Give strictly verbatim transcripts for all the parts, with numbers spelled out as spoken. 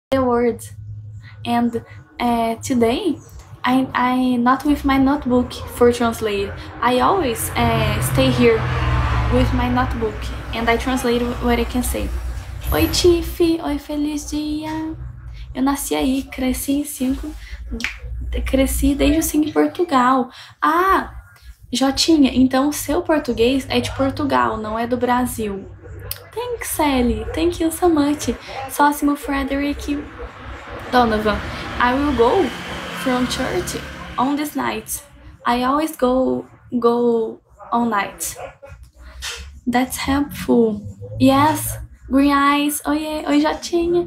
the word. And uh, today, I I not with my notebook for translate. I always uh, stay here with my notebook and I translate what I can say. Oi, Tiff. Oi, feliz dia. Eu nasci aí, cresci em cinco. Cresci desde os cinco em Portugal. Ah, Jotinha, então o seu português é de Portugal, não é do Brasil. Thanks, Sally. Thank you so much. Sósimo Frederick Donovan. I will go from church on this night. I always go go on night. That's helpful. Yes. Green eyes. Oi, oi, Jotinha.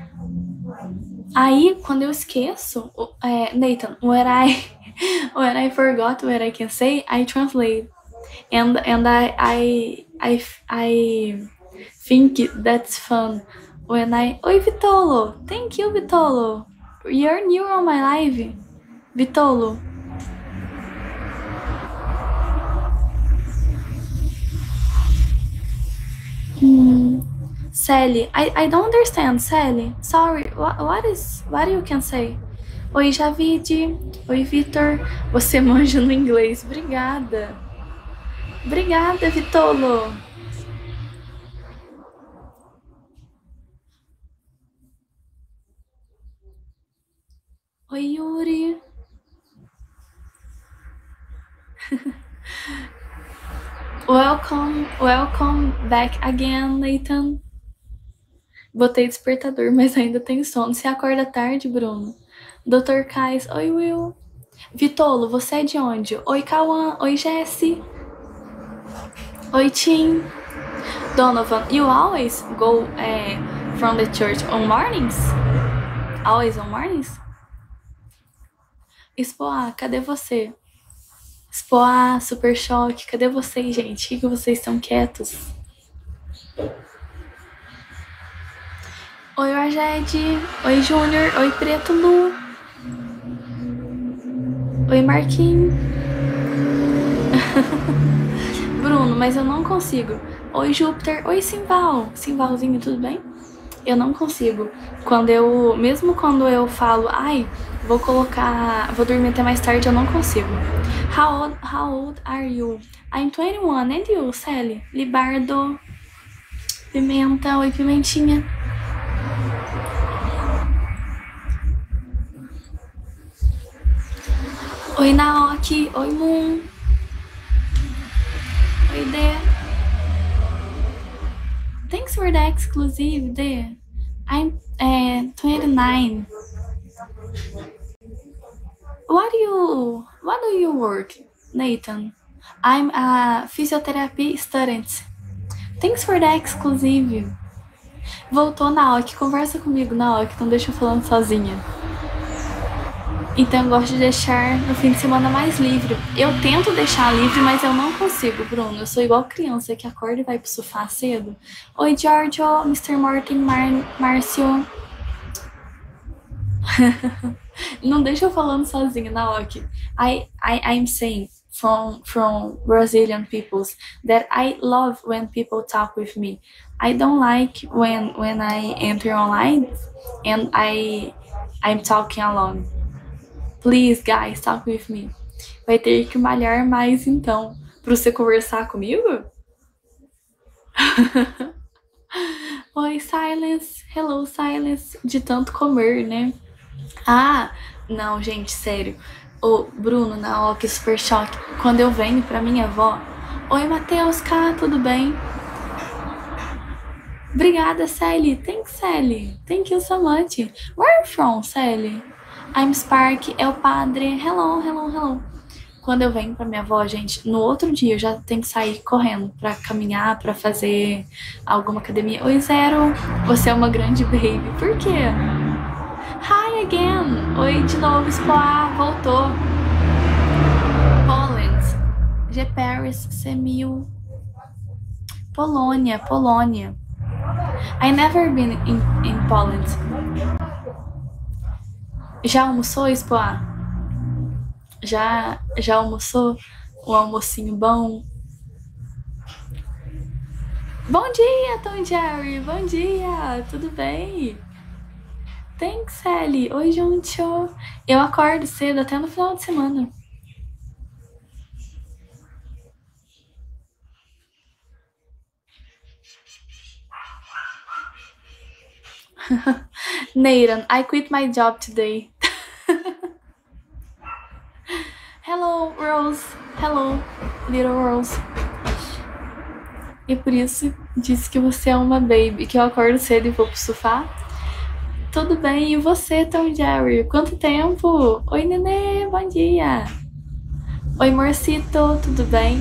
Aí, quando eu esqueço, é, Nathan, when I when I forgot what I can say, I translate, and and I I I I think that's fun. When I Oi, Vitolo, thank you, Vitolo. You're new on my live, Vitolo. Hmm. Sally, I, I don't understand, Sally. Sorry, what, what is, what you can say? Oi, Javide. Oi, Vitor. Você manja no inglês. Obrigada. Obrigada, Vitolo. Oi, Yuri. Welcome, welcome back again, Nathan. Botei despertador, mas ainda tem sono. Você acorda tarde, Bruno? doutor Kais, oi, Will. Vitolo, você é de onde? Oi, Cauã. Oi, Jessie. Oi, Tim. Donovan, you always go uh, from the church on mornings? Always on mornings? Expoá, cadê você? Expoá, Super Choque, cadê vocês, gente? Por que vocês estão quietos? Oi, Argede. Oi, Júnior. Oi, Preto Lu. Oi, Marquinhos. Bruno, mas eu não consigo. Oi, Júpiter. Oi, Simval. Simvalzinho, tudo bem? Eu não consigo. Quando eu, mesmo quando eu falo, ai, vou colocar, vou dormir até mais tarde, eu não consigo. How old, how old are you? I'm twenty-one. And you, Sally? Libardo. Pimenta. Oi, Pimentinha. Oi, Naoki. Oi, Moon. Oi, Dê. Thanks for the exclusive, Dê. I'm uh, twenty-nine. What do you What do you work, Nathan? I'm a physiotherapy student. Thanks for the exclusive. Voltou, Naoki. Conversa comigo, Naoki. Não deixa eu falando sozinha. Então eu gosto de deixar no fim de semana mais livre. Eu tento deixar livre, mas eu não consigo, Bruno. Eu sou igual criança que acorda e vai pro sofá cedo. Oi, Giorgio, mister Martin, Mar Márcio. Não deixa eu falando sozinha, Naoki. I, I, I'm saying from, from Brazilian peoples that I love when people talk with me. I don't like when, when I enter online and I, I'm talking alone. Please, guys, talk with me. Vai ter que malhar mais, então, pra você conversar comigo? Oi, Silence. Hello, Silence. De tanto comer, né? Ah, não, gente, sério. Ô, Bruno, Naoki, Super Choque. Quando eu venho pra minha avó... Oi, Matheus, K, tudo bem? Obrigada, Sally. Thanks, Sally. Thank you so much. Where are you from, Sally? I'm Spark, é o padre. Hello, hello, hello. Quando eu venho pra minha avó, gente, no outro dia eu já tenho que sair correndo pra caminhar, pra fazer alguma academia. Oi, Zero, você é uma grande baby. Por quê? Hi again. Oi, de novo, Spoa, voltou. Poland. G. Paris, Semil. Polônia, Polônia. I never been in, in Poland. Já almoçou, Expoá? Já, já almoçou? Um almocinho bom? Bom dia, Tom Jerry! Bom dia! Tudo bem? Thanks, Sally. Oi, Juncho. Eu acordo cedo até no final de semana. Nathan, I quit my job today. Hello, Rose. Hello, little Rose. E por isso disse que você é uma baby, que eu acordo cedo e vou pro sofá. Tudo bem, e você, Tom Jerry? Quanto tempo? Oi, Nenê, bom dia. Oi, Morcito, tudo bem?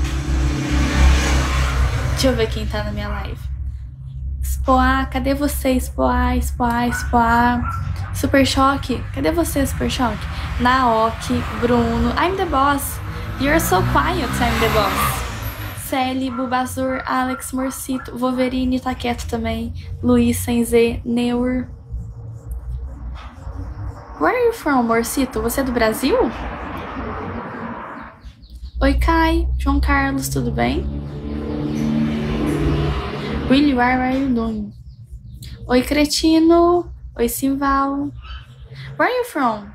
Deixa eu ver quem tá na minha live. Spoá, cadê você, Spoá, Spoá, Spoá? Super Choque, cadê você, Super Choque? Naoki, Bruno, I'm the boss. You're so quiet, I'm the boss. Sally, Bubazur, Alex, Morcito, Wolverine tá quieto também. Luiz, sem Z, Neur. Where are you from, Morcito? Você é do Brasil? Oi, Kai, João Carlos, tudo bem? Really, where are you doing? Oi, Cretino. Oi, Simval. Where are you from?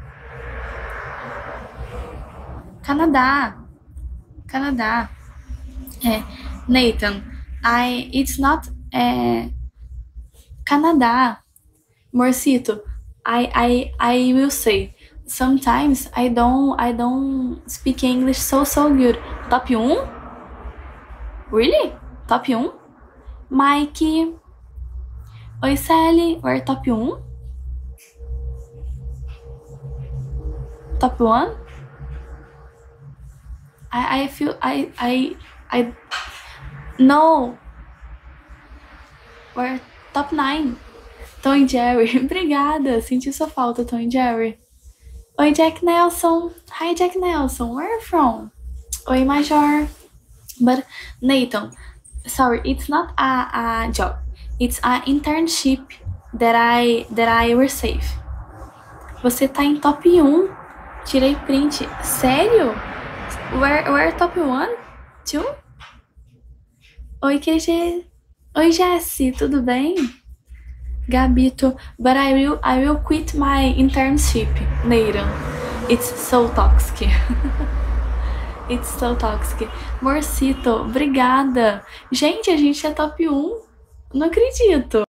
Canadá. Canadá. É, Nathan, I, it's not é, Canadá. Morcito, I, I, I will say, sometimes I don't, I don't speak English so, so good. Top um? Really? Top um? Mike. Oi, Sally, we're top um? Top one? I, I feel, I, I, I, no. We're top nine. Tom e Jerry, obrigada. Senti sua falta, Tom e Jerry. Oi, Jack Nelson. Hi, Jack Nelson. Where are you from? Oi, Major. But, Nathan, sorry, it's not a, a job. It's an internship that I, that I receive. Você tá em top um. Tirei print. Sério? Where, where top one? Two? Oi, Q G. Oi, Jessie, tudo bem? Gabito, but I will, I will quit my internship, Nathan. It's so toxic. It's so toxic. Morcito, obrigada. Gente, a gente é top um. Não acredito.